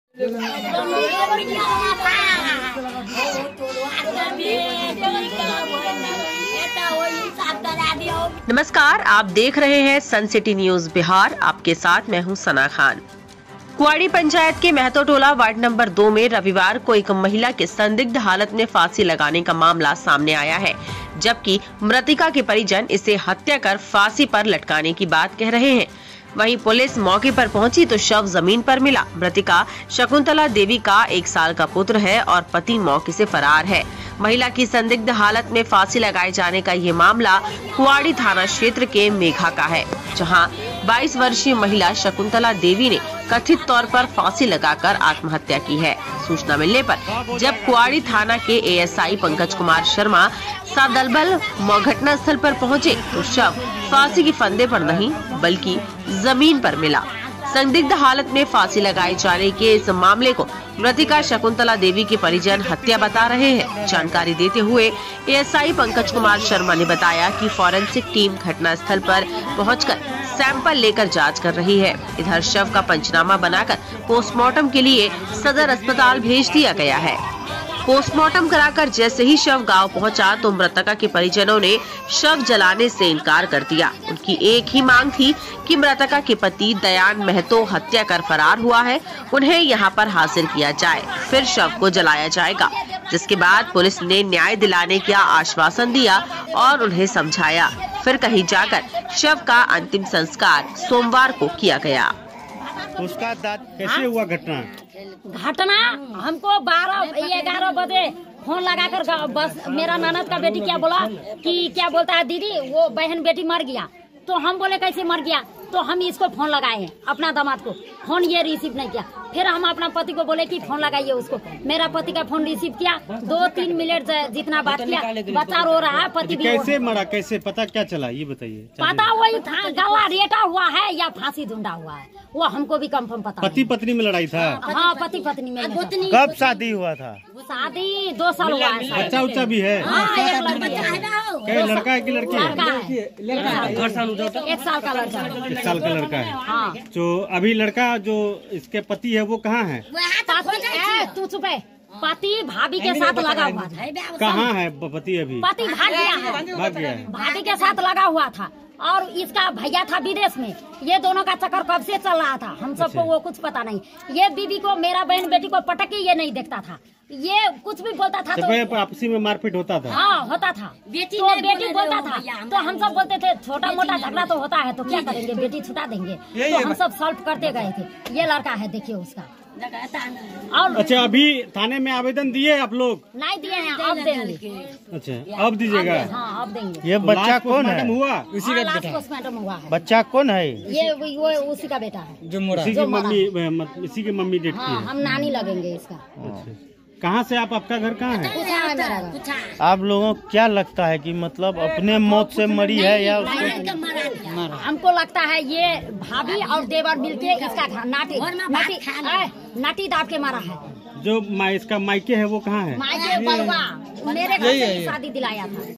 नमस्कार, आप देख रहे हैं सन सिटी न्यूज बिहार। आपके साथ मैं हूं सना खान। कुआड़ी पंचायत के महतो टोला वार्ड नंबर 2 में रविवार को एक महिला के संदिग्ध हालत में फांसी लगाने का मामला सामने आया है, जबकि मृतका के परिजन इसे हत्या कर फांसी पर लटकाने की बात कह रहे हैं। वहीं पुलिस मौके पर पहुंची तो शव जमीन पर मिला। मृतका शकुंतला देवी का 1 साल का पुत्र है और पति मौके से फरार है। महिला की संदिग्ध हालत में फांसी लगाए जाने का ये मामला कुआड़ी थाना क्षेत्र के मेघा का है, जहां 22 वर्षीय महिला शकुंतला देवी ने कथित तौर पर फांसी लगाकर आत्महत्या की है। सूचना मिलने पर जब कुआड़ी थाना के एएसआई पंकज कुमार शर्मा सादलबल घटना स्थल पर पहुंचे तो शव फांसी के फंदे पर नहीं बल्कि जमीन पर मिला। संदिग्ध हालत में फांसी लगाए जाने के इस मामले को मृतका शकुंतला देवी के परिजन हत्या बता रहे हैं। जानकारी देते हुए एएसआई पंकज कुमार शर्मा ने बताया कि फॉरेंसिक टीम घटना स्थल पर पहुंचकर सैंपल लेकर जांच कर रही है। इधर शव का पंचनामा बनाकर पोस्टमार्टम के लिए सदर अस्पताल भेज दिया गया है। पोस्टमार्टम कराकर जैसे ही शव गांव पहुंचा तो मृतका के परिजनों ने शव जलाने से इनकार कर दिया। उनकी एक ही मांग थी कि मृतका के पति दयान महतो हत्या कर फरार हुआ है, उन्हें यहां पर हाजिर किया जाए, फिर शव को जलाया जाएगा। जिसके बाद पुलिस ने न्याय दिलाने का आश्वासन दिया और उन्हें समझाया। फिर कहीं जाकर शव का अंतिम संस्कार सोमवार को किया गया। उसका कैसे हुआ घटना? हमको 12-11 बजे फोन लगाकर बस मेरा ननद का बेटी क्या बोला कि क्या बोलता है दीदी वो बहन बेटी मर गया। तो हम बोले कैसे मर गया, तो हम इसको फोन लगाए हैं अपना दामाद को, फोन ये रिसीव नहीं किया। फिर हम अपना पति को बोले कि फोन लगाइए उसको। मेरा पति का फोन रिसीव किया, 2-3 मिनट जितना बात किया, बच्चा रो रहा है, पति भी कैसे मरा, कैसे पता क्या चला ये बताइए। पता वही था गला रेटा हुआ है या फांसी ढूंढा हुआ है, वो हमको भी कंफर्म पता। पति पत्नी में लड़ाई था? हाँ, पति पत्नी में। कब शादी हुआ था? शादी 2 साल हुआ है। बच्चा उच्चा भी है? हाँ, एक लड़की है। क्या लड़का है कि लड़की है? लड़का है, 1 साल का लड़का। 1 साल का लड़का है। हाँ। तो अभी लड़का जो इसके पति है वो कहाँ है? तू चुप है। पति भाभी के साथ लगा हुआ था। कहाँ है पति अभी? पति भाग गया है। भाग गया है। भाभी के साथ लगा हुआ था और इसका भैया था विदेश में। ये दोनों का चक्कर कब से चल रहा था, हम सबको वो कुछ पता नहीं। ये बीबी को, मेरा बहन बेटी को पटक के ये नहीं देखता था, ये कुछ भी बोलता था तो आपसी में मारपीट होता था। हाँ, होता था। बेटी बोलता था तो हम सब बोलते थे छोटा मोटा झगड़ा तो होता है तो क्या करेंगे, बेटी छुटा देंगे, तो हम सब सॉल्व करते गए थे। ये लड़का है, देखिए उसका। और अच्छा, अभी थाने में आवेदन दिए आप लोग? नहीं दिए हैं, अब देंगे। अच्छा, अब दीजिएगा? हाँ, अब देंगे। ये बच्चा कौन है? हुआ इसी का पोस्टमार्टम हुआ है। बच्चा कौन है? ये वो उसी का बेटा है जो इसी की मम्मी डेट की है। हम नानी लगेंगे इसका। अच्छा, कहाँ से आपका घर कहाँ है? आप लोगों को क्या लगता है कि मतलब अपने मौत से मरी है या हमको लगता है ये भाभी और देवर मिलके इसका नाटी दाब के मारा है। जो इसका मायके है वो कहाँ है? मायके बलवा, मेरे घर से शादी दिलाया था।